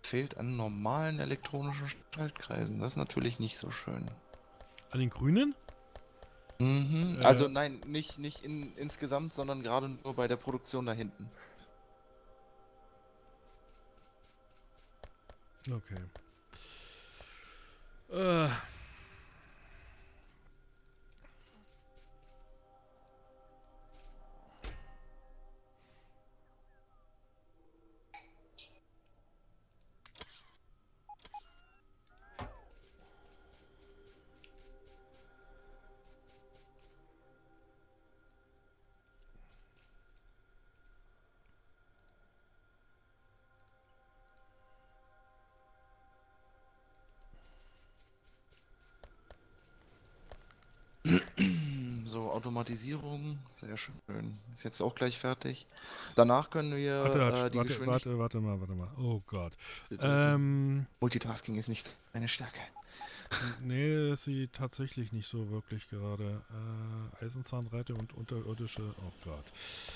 Fehlt an normalen elektronischen Schaltkreisen. Das ist natürlich nicht so schön. An den Grünen? Mhm. Also nein, nicht insgesamt, sondern gerade nur bei der Produktion da hinten. Okay. Äh, So, Automatisierung, sehr schön. Ist jetzt auch gleich fertig. Danach können warte, wir die warte, Geschwindigkeit. warte, warte mal. Oh Gott. Also, Multitasking ist nicht eine Stärke. Nee, ist sie tatsächlich nicht so wirklich gerade. Eisenzahnreiter und unterirdische. Oh Gott.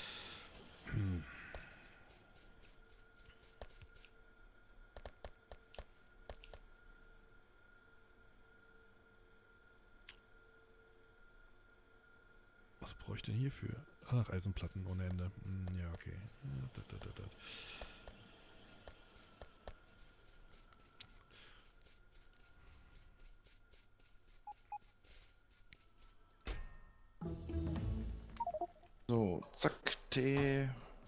Was brauche ich denn hierfür? Ach, Eisenplatten ohne Ende. Ja, okay. So, zack, T.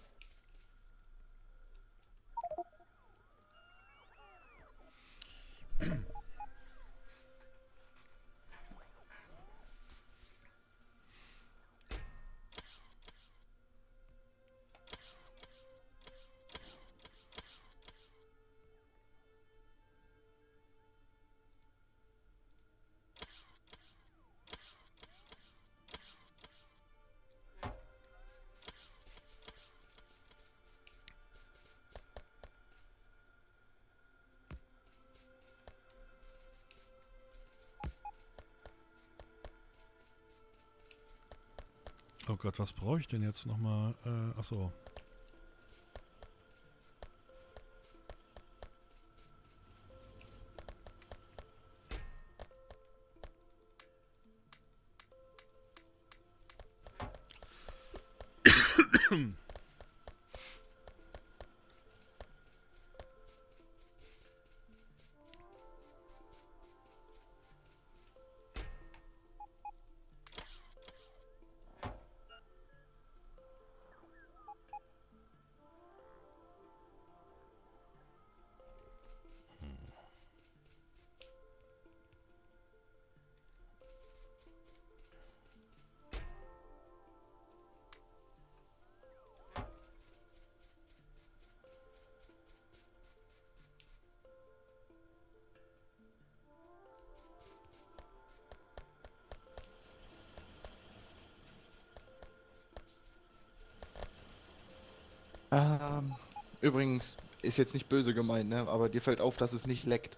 Oh Gott, was brauche ich denn jetzt nochmal? Achso. Ähm, Übrigens, ist jetzt nicht böse gemeint, ne? Aber dir fällt auf, dass es nicht leckt.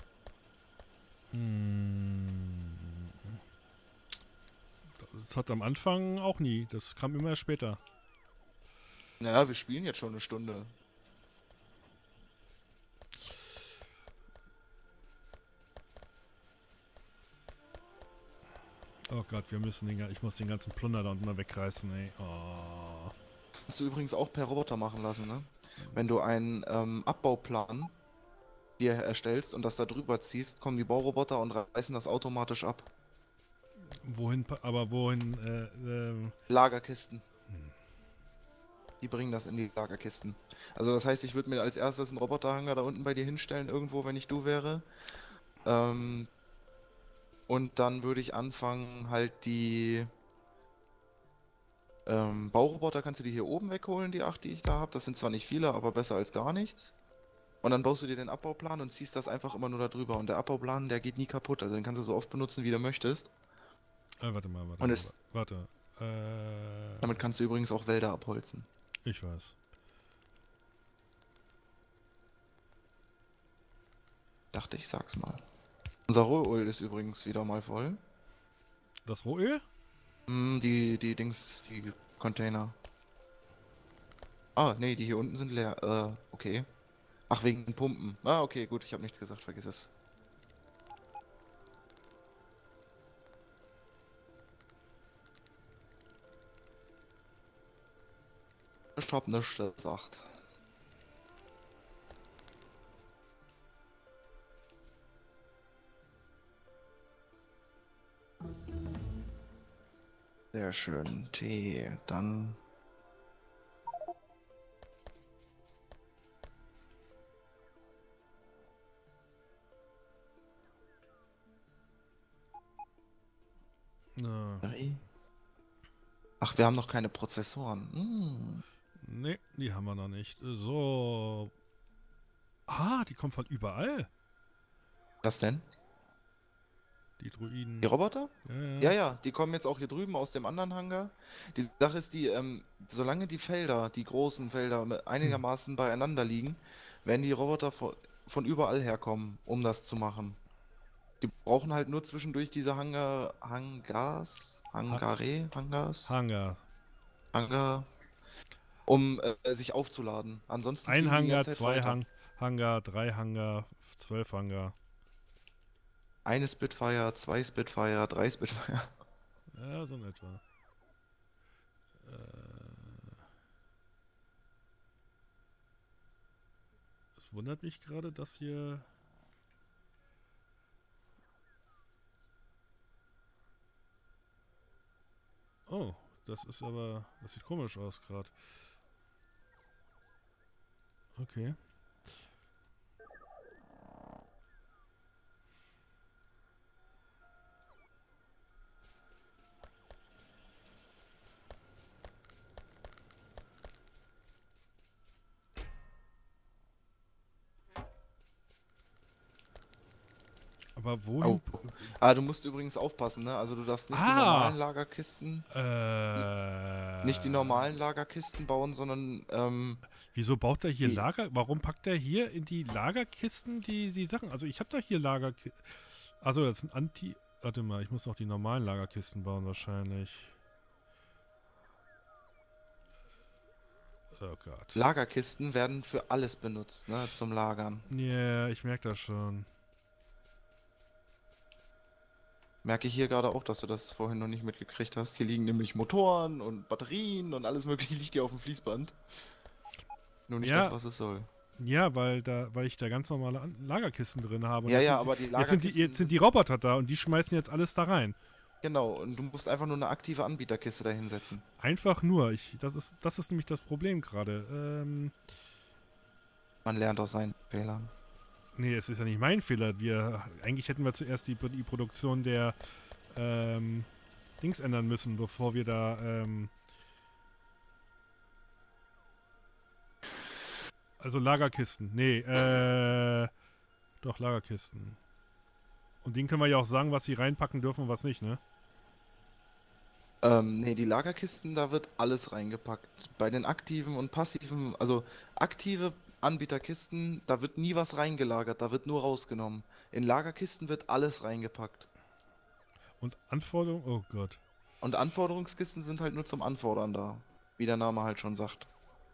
Das hat am Anfang auch nie. Das kam immer erst später. Naja, wir spielen jetzt schon eine Stunde. Oh Gott, ich muss den ganzen Plunder da unten mal wegreißen, ey. Oh. Kannst du übrigens auch per Roboter machen lassen, ne? Wenn du einen Abbauplan dir erstellst und das da drüber ziehst, kommen die Bauroboter und reißen das automatisch ab. Wohin, Lagerkisten. Die bringen das in die Lagerkisten. Also das heißt, ich würde mir als erstes einen Roboterhanger da unten bei dir hinstellen, irgendwo, wenn ich du wäre. Ähm, und dann würde ich anfangen, halt die Bauroboter kannst du dir hier oben wegholen, die 8, die ich da habe. Das sind zwar nicht viele, aber besser als gar nichts. Und dann baust du dir den Abbauplan und ziehst das einfach immer nur da drüber. Und der Abbauplan, der geht nie kaputt. Also den kannst du so oft benutzen, wie du möchtest. Und warte. damit kannst du übrigens auch Wälder abholzen. Ich weiß. Dachte ich, sag's mal. Unser Rohöl ist übrigens wieder mal voll. Das Rohöl? Die Dings, die Container. Ah, nee, die hier unten sind leer. Okay. Ach, wegen den Pumpen. Ah, okay, gut, ich habe nichts gesagt, vergiss es. Ich hab nichts gesagt. Sehr schön. Tee, dann. Na, Ach, wir haben noch keine Prozessoren. Hm. ne, die haben wir noch nicht. So. Ah, die kommen von überall. Was denn? Die Die Druiden. Roboter? Ja, Ja, ja. ja, die kommen jetzt auch hier drüben aus dem anderen Hangar. Die Sache ist die, solange die Felder, die großen Felder Hm. einigermaßen beieinander liegen, werden die Roboter von überall herkommen, um das zu machen. Die brauchen halt nur zwischendurch diese Ha Hangars, Hangar. Hangar, um sich aufzuladen. Ansonsten Ein fliegen die die Hangar, ganze Zeit zwei weiter. Hangar, drei Hangar, 12 Hangar. Eine Spitfire, zwei Spitfire, drei Spitfire. Ja, so in etwa. Äh, Es wundert mich gerade, dass hier. Oh, das ist aber. Das sieht komisch aus gerade. Okay. Aber Oh. wohin. Ah, du musst übrigens aufpassen, ne? Also du darfst nicht die normalen Ah! Lagerkisten, nicht die Äh. normalen Lagerkisten bauen, sondern Wieso baut er hier die, Lager? Warum packt er hier in die Lagerkisten die Sachen? Also ich habe doch hier Lagerkisten. Also das sind Anti. Warte mal, ich muss noch die normalen Lagerkisten bauen wahrscheinlich. Oh Gott. Lagerkisten werden für alles benutzt, ne? Zum Lagern. Ja, yeah, ich merke das schon. Merke ich hier gerade auch, dass du das vorhin noch nicht mitgekriegt hast. Hier liegen nämlich Motoren und Batterien und alles mögliche liegt hier auf dem Fließband. Nur nicht das, Ja, was es soll. ja, weil ich da ganz normale Lagerkisten drin habe. Und Ja, das ja, sind, aber die jetzt Lagerkisten sind sind. die Roboter da und die schmeißen jetzt alles da rein. Genau, und du musst einfach nur eine aktive Anbieterkiste da hinsetzen. Einfach nur. Das ist nämlich das Problem gerade. Man lernt aus seinen Fehlern. Nee, es ist ja nicht mein Fehler. Eigentlich hätten wir zuerst die Produktion der Dings ändern müssen, bevor wir da also Lagerkisten. Nee, doch Lagerkisten. Und denen können wir ja auch sagen, was sie reinpacken dürfen und was nicht, ne? Nee, die Lagerkisten, da wird alles reingepackt. Bei den aktiven und passiven, also aktive Anbieterkisten, da wird nie was reingelagert, da wird nur rausgenommen. In Lagerkisten wird alles reingepackt. Und Anforderungen, oh Gott. Und Anforderungskisten sind halt nur zum Anfordern da. Wie der Name halt schon sagt.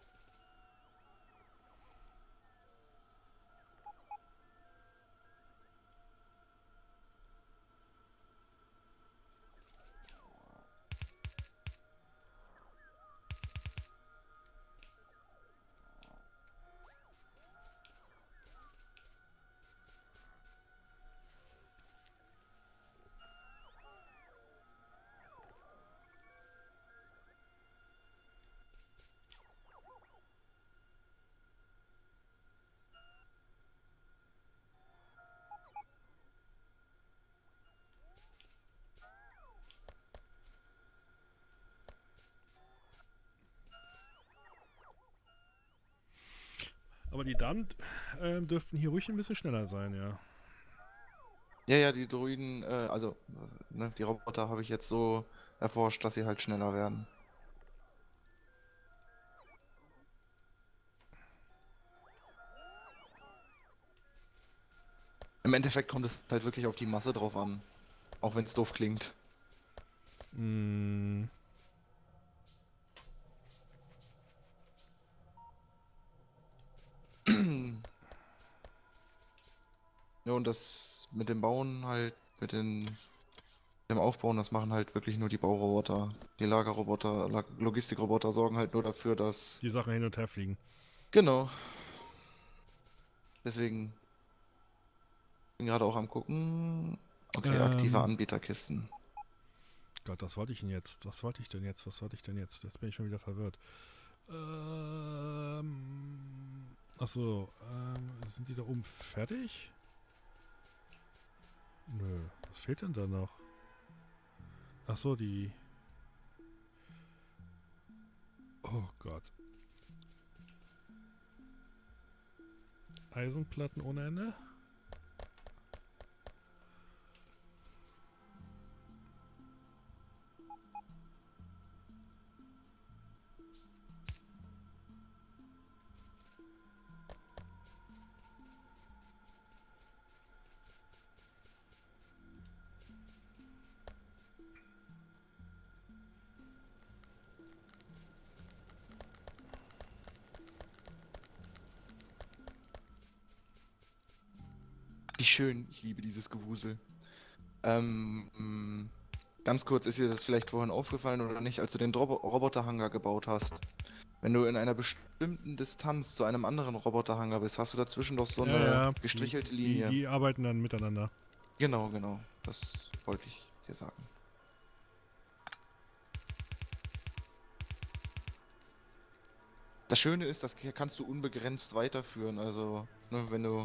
Aber die Damen dürften hier ruhig ein bisschen schneller sein, ja. Ja, ja, die Druiden, also, ne, die Roboter habe ich jetzt so erforscht, dass sie halt schneller werden. Im Endeffekt kommt es halt wirklich auf die Masse drauf an. Auch wenn es doof klingt. Mm, Ja, und das mit dem Bauen halt, dem Aufbauen, das machen halt wirklich nur die Bauroboter. Die Lagerroboter, Logistikroboter sorgen halt nur dafür, dass... Die Sachen hin und her fliegen. Genau. Deswegen bin gerade auch am gucken. Okay, aktive Ähm, Anbieterkisten. Gott, was wollte ich denn jetzt? Was wollte ich denn jetzt? Was wollte ich denn jetzt? Jetzt bin ich schon wieder verwirrt. Achso, sind die da oben fertig? Nö, was fehlt denn da noch? Achso, die... Oh Gott. Eisenplatten ohne Ende? Wie schön, ich liebe dieses Gewusel. Ganz kurz, ist dir das vielleicht vorhin aufgefallen oder nicht, als du den Roboterhangar gebaut hast? Wenn du in einer bestimmten Distanz zu einem anderen Roboterhangar bist, hast du dazwischen doch so Ja, eine ja, gestrichelte Linie. die arbeiten dann miteinander. Genau, genau. Das wollte ich dir sagen. Das Schöne ist, das kannst du unbegrenzt weiterführen. Also, ne, wenn du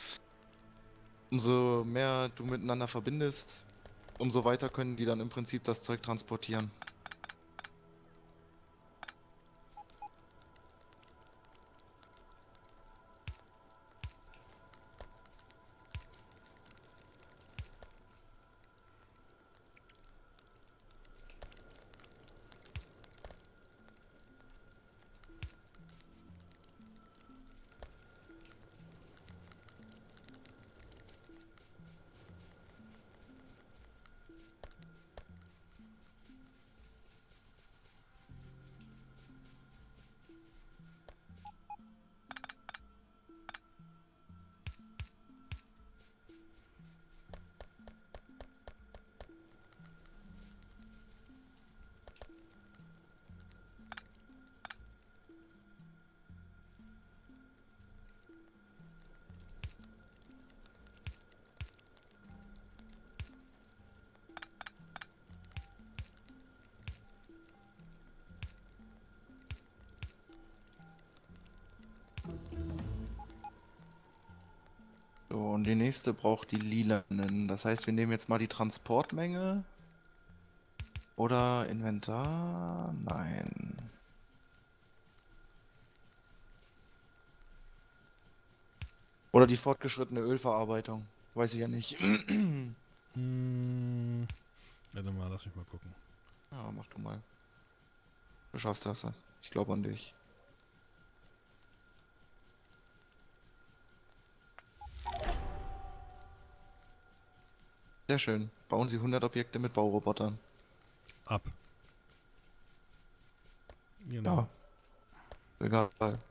umso mehr du miteinander verbindest, umso weiter können die dann im Prinzip das Zeug transportieren. So, und die nächste braucht die lilanen. Das heißt, wir nehmen jetzt mal die Transportmenge. Oder Inventar? Nein. Oder die fortgeschrittene Ölverarbeitung. Weiß ich ja nicht. Hm, warte mal, lass mich mal gucken. Ja, mach du mal. Du schaffst das. Ich glaube an dich. Sehr schön. Bauen Sie 100 Objekte mit Baurobotern. Ab. Genau. Ja, egal.